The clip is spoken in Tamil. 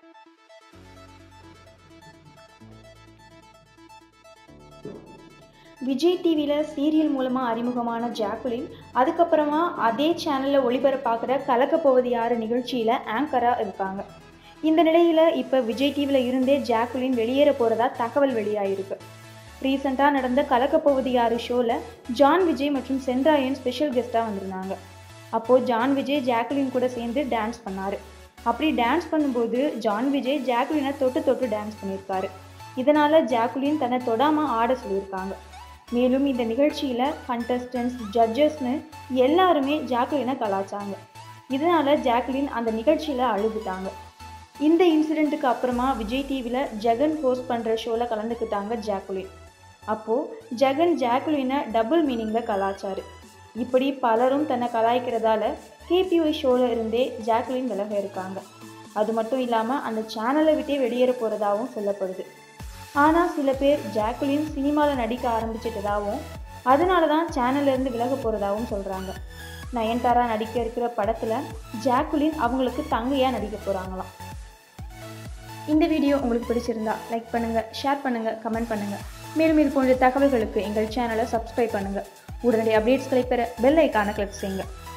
விஜய் டிவியில் சீரியல் மூலமாக அறிமுகமான ஜாக்குலின் அதுக்கப்புறமா அதே சேனலில் ஒளிபரப்பாகிற கலக்கப்போவது யார் நிகழ்ச்சியில் ஆங்கராக இருக்காங்க. இந்த நிலையில் இப்போ விஜய் டிவியில் இருந்தே ஜாக்குலின் வெளியேற போகிறதா தகவல் வெளியாகிருக்கு. ரீசெண்டாக நடந்த கலக்கப்போவது யார் ஷோவில் ஜான் விஜய் மற்றும் சென்றாயன் ஸ்பெஷல் கெஸ்ட்டாக வந்திருந்தாங்க. அப்போது ஜான் விஜய் ஜாக்குலின் கூட சேர்ந்து டான்ஸ் பண்ணார். அப்படி டான்ஸ் பண்ணும்போது ஜான் விஜய் ஜாக்குலினை தொட்டு தொட்டு டான்ஸ் பண்ணியிருக்காரு. இதனால் ஜாக்குலின் தன்னை தொடாமல் ஆட சொல்லியிருக்காங்க. மேலும் இந்த நிகழ்ச்சியில் கண்டஸ்டன்ஸ், ஜட்ஜஸ்னு எல்லாருமே ஜாக்குலினை கலாச்சாங்க. இதனால் ஜாக்குலின் அந்த நிகழ்ச்சியில் அழுதுட்டாங்க. இந்த இன்சிடெண்ட்டுக்கு அப்புறமா விஜய் டிவியில் ஜெகன் ஹோஸ்ட் பண்ணுற ஷோவில் கலந்துக்கிட்டாங்க ஜாக்குலின். அப்போது ஜெகன் ஜாக்குலினை டபுள் மீனிங்கில் கலாச்சாரு. இப்படி பலரும் தன்னை கலாய்க்கிறதால KPY ஷோவில் இருந்தே ஜாக்குலின் விலக இருக்காங்க. அது மட்டும் இல்லாமல் அந்த சேனலை விட்டே வெளியேற போகிறதாகவும் சொல்லப்படுது. ஆனால் சில பேர் ஜாக்குலின் சினிமாவில் நடிக்க ஆரம்பிச்சிட்டதாகவும் அதனால தான் சேனல்லேருந்து விலக போகிறதாகவும் சொல்கிறாங்க. நயன்தாரா நடிக்க இருக்கிற படத்தில் ஜாக்குலின் அவங்களுக்கு தங்கையாக நடிக்க போகிறாங்களாம். இந்த வீடியோ உங்களுக்கு பிடிச்சிருந்தா லைக் பண்ணுங்கள், ஷேர் பண்ணுங்கள், கமெண்ட் பண்ணுங்கள். மேலும் இது போன்ற தகவல்களுக்கு எங்கள் சேனலை சப்ஸ்கிரைப் பண்ணுங்கள். உடனடி அப்டேட்ஸ்களை பெற பெல் ஐக்கானை கிளிக் செய்யுங்க.